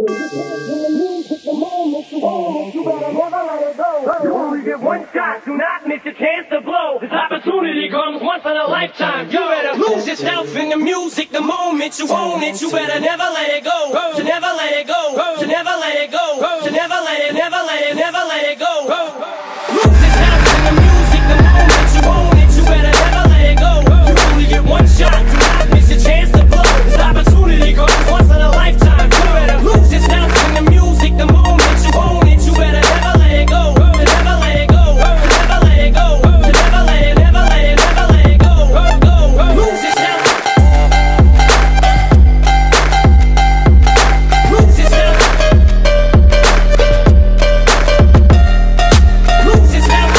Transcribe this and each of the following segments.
You better never let it go. You only get one shot, do not miss your chance to blow. This opportunity comes once in a lifetime. You better lose yourself in the music the moment you own it. You better never let it go. To never let it go. To never let it go. To never let it, never let it, never let it go. Lose yourself in the music the moment you own it. You better never let it go. You only get one shot, do not miss your chance to blow. This opportunity comes once in a lifetime. You better lose yourself in the music the moment you own it. You better never let it go. To never let it go. To never let it go. To never let it, never let it, never let it go. Lose yourself. Lose yourself. Lose yourself.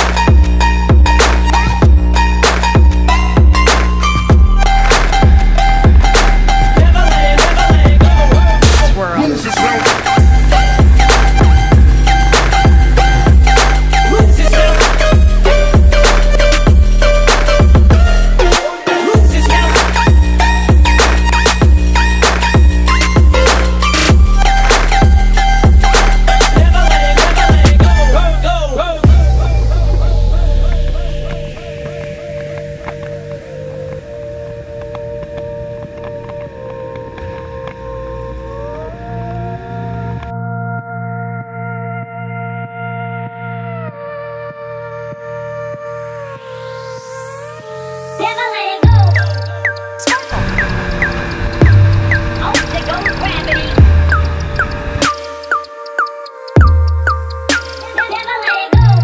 Never let it go. Swirl. Lose yourself. Lose yourself. Lose yourself. Never let it go. Never let it go. Oh, there goes gravity. Never let it go.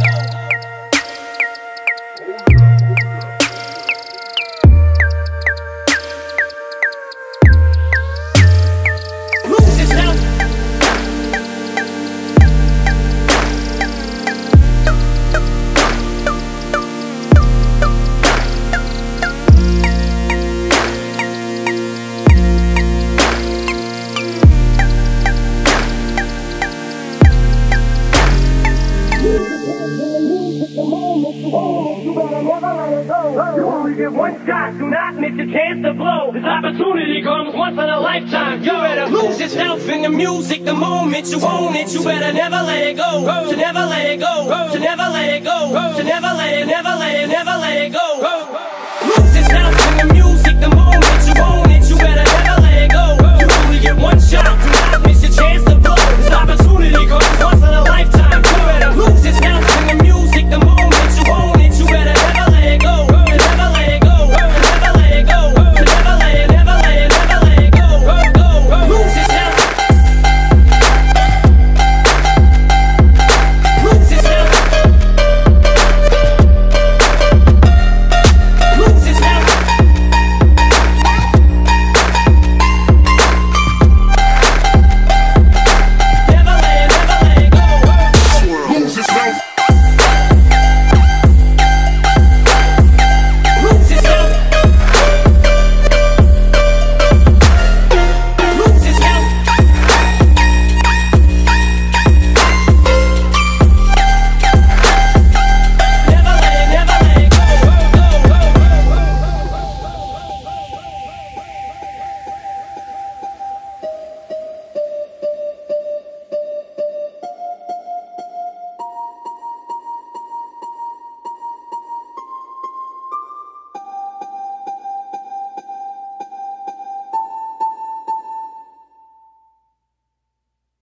Lose yourself. You better never let it go. You only get one shot, do not miss your chance to blow. This opportunity comes once in a lifetime. You better lose yourself in the music the moment you own it. You better never let it go. To never let it go. To never let it go. To never let it, never let it, never let it go.